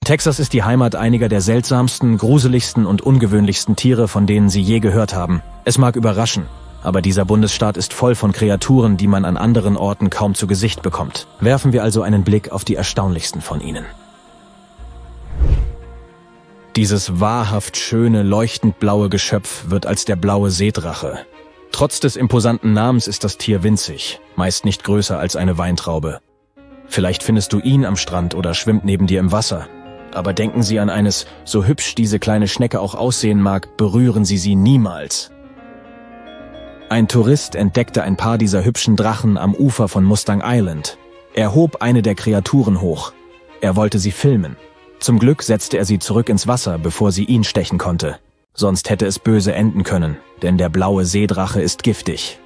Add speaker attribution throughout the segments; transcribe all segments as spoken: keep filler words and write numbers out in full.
Speaker 1: Texas ist die Heimat einiger der seltsamsten, gruseligsten und ungewöhnlichsten Tiere, von denen Sie je gehört haben. Es mag überraschen, aber dieser Bundesstaat ist voll von Kreaturen, die man an anderen Orten kaum zu Gesicht bekommt. Werfen wir also einen Blick auf die erstaunlichsten von ihnen. Dieses wahrhaft schöne, leuchtend blaue Geschöpf wird als der blaue Seedrache. Trotz des imposanten Namens ist das Tier winzig, meist nicht größer als eine Weintraube. Vielleicht findest du ihn am Strand oder schwimmt neben dir im Wasser. Aber denken Sie an eines, so hübsch diese kleine Schnecke auch aussehen mag, berühren Sie sie niemals. Ein Tourist entdeckte ein paar dieser hübschen Drachen am Ufer von Mustang Island. Er hob eine der Kreaturen hoch. Er wollte sie filmen. Zum Glück setzte er sie zurück ins Wasser, bevor sie ihn stechen konnte. Sonst hätte es böse enden können, denn der blaue Seedrache ist giftig.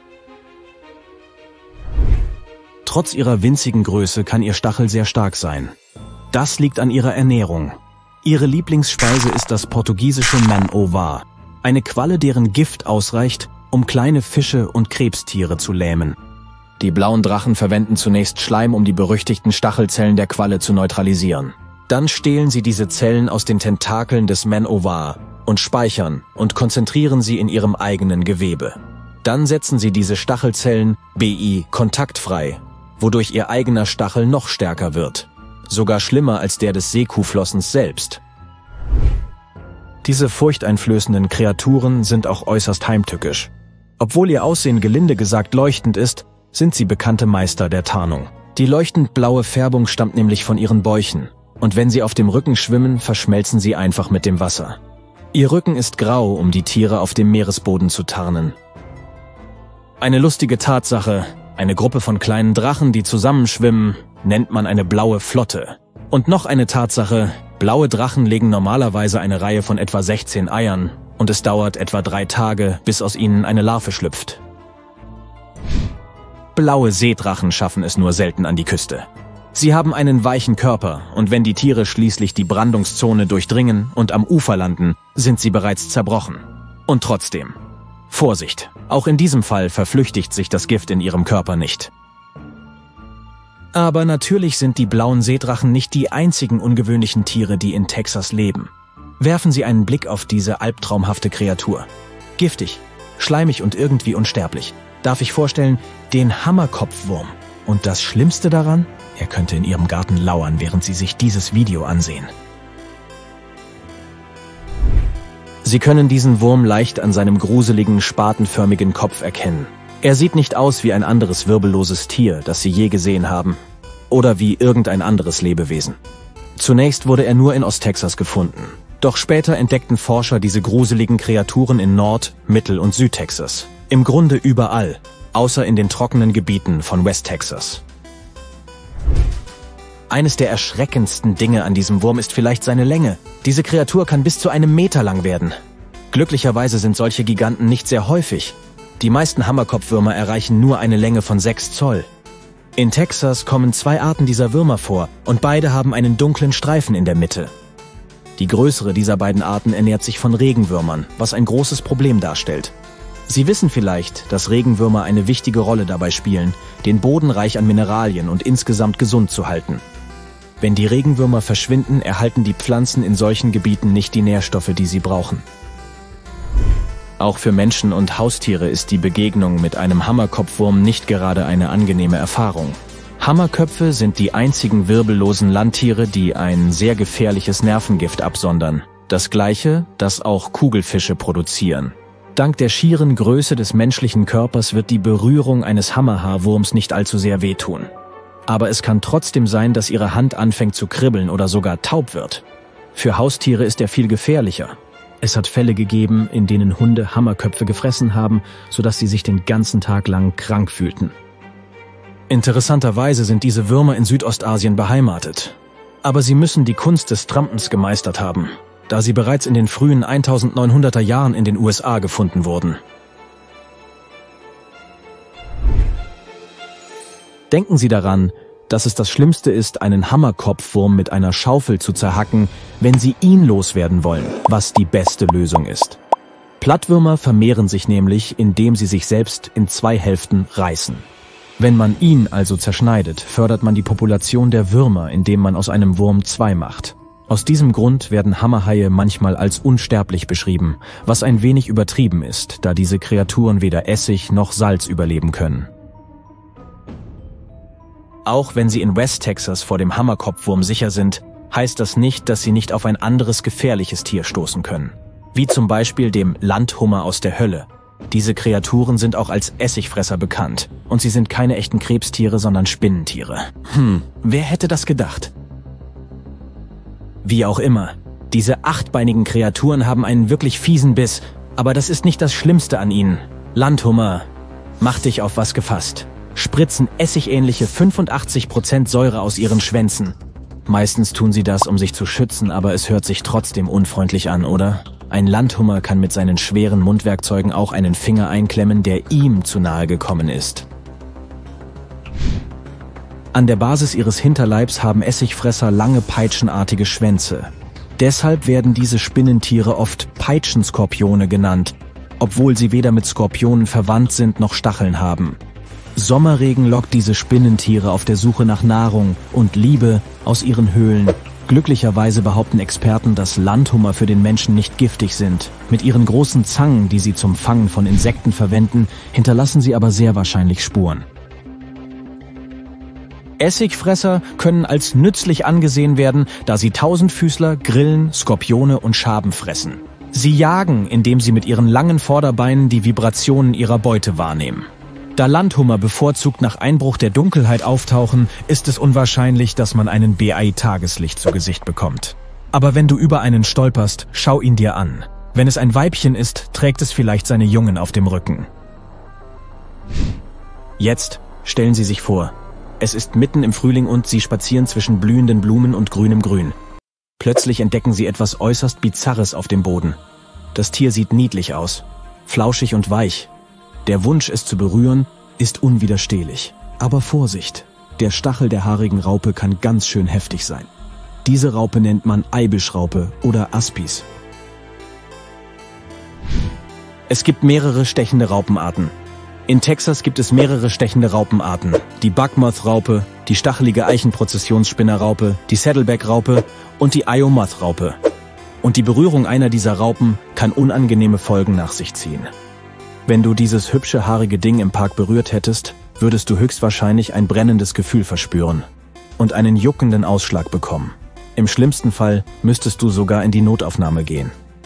Speaker 1: Trotz ihrer winzigen Größe kann ihr Stachel sehr stark sein. Das liegt an ihrer Ernährung. Ihre Lieblingsspeise ist das portugiesische Man-o-War, eine Qualle, deren Gift ausreicht, um kleine Fische und Krebstiere zu lähmen. Die blauen Drachen verwenden zunächst Schleim, um die berüchtigten Stachelzellen der Qualle zu neutralisieren. Dann stehlen sie diese Zellen aus den Tentakeln des Man-o-War und speichern und konzentrieren sie in ihrem eigenen Gewebe. Dann setzen sie diese Stachelzellen B I kontaktfrei, wodurch ihr eigener Stachel noch stärker wird. Sogar schlimmer als der des Seekuhflossens selbst. Diese furchteinflößenden Kreaturen sind auch äußerst heimtückisch. Obwohl ihr Aussehen gelinde gesagt leuchtend ist, sind sie bekannte Meister der Tarnung. Die leuchtend blaue Färbung stammt nämlich von ihren Bäuchen, und wenn sie auf dem Rücken schwimmen, verschmelzen sie einfach mit dem Wasser. Ihr Rücken ist grau, um die Tiere auf dem Meeresboden zu tarnen. Eine lustige Tatsache: Eine Gruppe von kleinen Drachen, die zusammenschwimmen, nennt man eine blaue Flotte. Und noch eine Tatsache: Blaue Drachen legen normalerweise eine Reihe von etwa sechzehn Eiern und es dauert etwa drei Tage, bis aus ihnen eine Larve schlüpft. Blaue Seedrachen schaffen es nur selten an die Küste. Sie haben einen weichen Körper und wenn die Tiere schließlich die Brandungszone durchdringen und am Ufer landen, sind sie bereits zerbrochen. Und trotzdem: Vorsicht, auch in diesem Fall verflüchtigt sich das Gift in ihrem Körper nicht. Aber natürlich sind die blauen Seedrachen nicht die einzigen ungewöhnlichen Tiere, die in Texas leben. Werfen Sie einen Blick auf diese albtraumhafte Kreatur. Giftig, schleimig und irgendwie unsterblich. Darf ich vorstellen, den Hammerkopfwurm. Und das Schlimmste daran? Er könnte in Ihrem Garten lauern, während Sie sich dieses Video ansehen. Sie können diesen Wurm leicht an seinem gruseligen, spatenförmigen Kopf erkennen. Er sieht nicht aus wie ein anderes wirbelloses Tier, das Sie je gesehen haben, oder wie irgendein anderes Lebewesen. Zunächst wurde er nur in Osttexas gefunden, doch später entdeckten Forscher diese gruseligen Kreaturen in Nord-, Mittel- und Südtexas. Im Grunde überall, außer in den trockenen Gebieten von West-Texas. Eines der erschreckendsten Dinge an diesem Wurm ist vielleicht seine Länge. Diese Kreatur kann bis zu einem Meter lang werden. Glücklicherweise sind solche Giganten nicht sehr häufig. Die meisten Hammerkopfwürmer erreichen nur eine Länge von sechs Zoll. In Texas kommen zwei Arten dieser Würmer vor und beide haben einen dunklen Streifen in der Mitte. Die größere dieser beiden Arten ernährt sich von Regenwürmern, was ein großes Problem darstellt. Sie wissen vielleicht, dass Regenwürmer eine wichtige Rolle dabei spielen, den Boden reich an Mineralien und insgesamt gesund zu halten. Wenn die Regenwürmer verschwinden, erhalten die Pflanzen in solchen Gebieten nicht die Nährstoffe, die sie brauchen. Auch für Menschen und Haustiere ist die Begegnung mit einem Hammerkopfwurm nicht gerade eine angenehme Erfahrung. Hammerköpfe sind die einzigen wirbellosen Landtiere, die ein sehr gefährliches Nervengift absondern. Das gleiche, das auch Kugelfische produzieren. Dank der schieren Größe des menschlichen Körpers wird die Berührung eines Hammerhaarwurms nicht allzu sehr wehtun. Aber es kann trotzdem sein, dass ihre Hand anfängt zu kribbeln oder sogar taub wird. Für Haustiere ist er viel gefährlicher. Es hat Fälle gegeben, in denen Hunde Hammerköpfe gefressen haben, sodass sie sich den ganzen Tag lang krank fühlten. Interessanterweise sind diese Würmer in Südostasien beheimatet. Aber sie müssen die Kunst des Trampens gemeistert haben, da sie bereits in den frühen neunzehnhunderter Jahren in den U S A gefunden wurden. Denken Sie daran, dass es das Schlimmste ist, einen Hammerkopfwurm mit einer Schaufel zu zerhacken, wenn Sie ihn loswerden wollen, was die beste Lösung ist. Plattwürmer vermehren sich nämlich, indem sie sich selbst in zwei Hälften reißen. Wenn man ihn also zerschneidet, fördert man die Population der Würmer, indem man aus einem Wurm zwei macht. Aus diesem Grund werden Hammerhaie manchmal als unsterblich beschrieben, was ein wenig übertrieben ist, da diese Kreaturen weder Essig noch Salz überleben können. Auch wenn sie in West Texas vor dem Hammerkopfwurm sicher sind, heißt das nicht, dass sie nicht auf ein anderes gefährliches Tier stoßen können. Wie zum Beispiel dem Landhummer aus der Hölle. Diese Kreaturen sind auch als Essigfresser bekannt und sie sind keine echten Krebstiere, sondern Spinnentiere. Hm, wer hätte das gedacht? Wie auch immer, diese achtbeinigen Kreaturen haben einen wirklich fiesen Biss, aber das ist nicht das Schlimmste an ihnen. Landhummer, mach dich auf was gefasst. Spritzen essigähnliche fünfundachtzig Prozent Säure aus ihren Schwänzen. Meistens tun sie das, um sich zu schützen, aber es hört sich trotzdem unfreundlich an, oder? Ein Landhummer kann mit seinen schweren Mundwerkzeugen auch einen Finger einklemmen, der ihm zu nahe gekommen ist. An der Basis ihres Hinterleibs haben Essigfresser lange peitschenartige Schwänze. Deshalb werden diese Spinnentiere oft Peitschenskorpione genannt, obwohl sie weder mit Skorpionen verwandt sind noch Stacheln haben. Sommerregen lockt diese Spinnentiere auf der Suche nach Nahrung und Liebe aus ihren Höhlen. Glücklicherweise behaupten Experten, dass Landhummer für den Menschen nicht giftig sind. Mit ihren großen Zangen, die sie zum Fangen von Insekten verwenden, hinterlassen sie aber sehr wahrscheinlich Spuren. Essigfresser können als nützlich angesehen werden, da sie Tausendfüßler, Grillen, Skorpione und Schaben fressen. Sie jagen, indem sie mit ihren langen Vorderbeinen die Vibrationen ihrer Beute wahrnehmen. Da Landhummer bevorzugt nach Einbruch der Dunkelheit auftauchen, ist es unwahrscheinlich, dass man einen B I-Tageslicht zu Gesicht bekommt. Aber wenn du über einen stolperst, schau ihn dir an. Wenn es ein Weibchen ist, trägt es vielleicht seine Jungen auf dem Rücken. Jetzt stellen Sie sich vor, es ist mitten im Frühling und Sie spazieren zwischen blühenden Blumen und grünem Grün. Plötzlich entdecken Sie etwas äußerst Bizarres auf dem Boden. Das Tier sieht niedlich aus, flauschig und weich. Der Wunsch, es zu berühren, ist unwiderstehlich. Aber Vorsicht, der Stachel der haarigen Raupe kann ganz schön heftig sein. Diese Raupe nennt man Eibischraupe oder Aspis. Es gibt mehrere stechende Raupenarten. In Texas gibt es mehrere stechende Raupenarten. Die Buckmoth-Raupe, die stachelige Eichenprozessionsspinnerraupe, die Saddleback-Raupe und die Eye-o-Moth-Raupe. Und die Berührung einer dieser Raupen kann unangenehme Folgen nach sich ziehen. Wenn du dieses hübsche, haarige Ding im Park berührt hättest, würdest du höchstwahrscheinlich ein brennendes Gefühl verspüren und einen juckenden Ausschlag bekommen. Im schlimmsten Fall müsstest du sogar in die Notaufnahme gehen.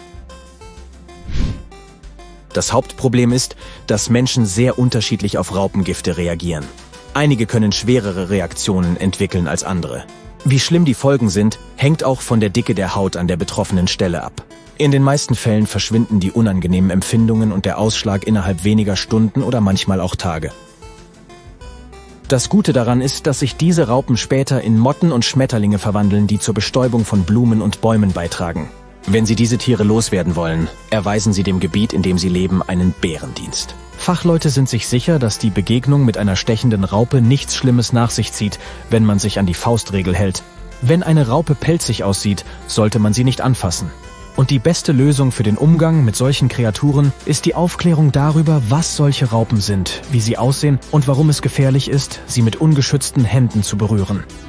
Speaker 1: Das Hauptproblem ist, dass Menschen sehr unterschiedlich auf Raupengifte reagieren. Einige können schwerere Reaktionen entwickeln als andere. Wie schlimm die Folgen sind, hängt auch von der Dicke der Haut an der betroffenen Stelle ab. In den meisten Fällen verschwinden die unangenehmen Empfindungen und der Ausschlag innerhalb weniger Stunden oder manchmal auch Tage. Das Gute daran ist, dass sich diese Raupen später in Motten und Schmetterlinge verwandeln, die zur Bestäubung von Blumen und Bäumen beitragen. Wenn Sie diese Tiere loswerden wollen, erweisen Sie dem Gebiet, in dem sie leben, einen Bärendienst. Fachleute sind sich sicher, dass die Begegnung mit einer stechenden Raupe nichts Schlimmes nach sich zieht, wenn man sich an die Faustregel hält. Wenn eine Raupe pelzig aussieht, sollte man sie nicht anfassen. Und die beste Lösung für den Umgang mit solchen Kreaturen ist die Aufklärung darüber, was solche Raupen sind, wie sie aussehen und warum es gefährlich ist, sie mit ungeschützten Händen zu berühren.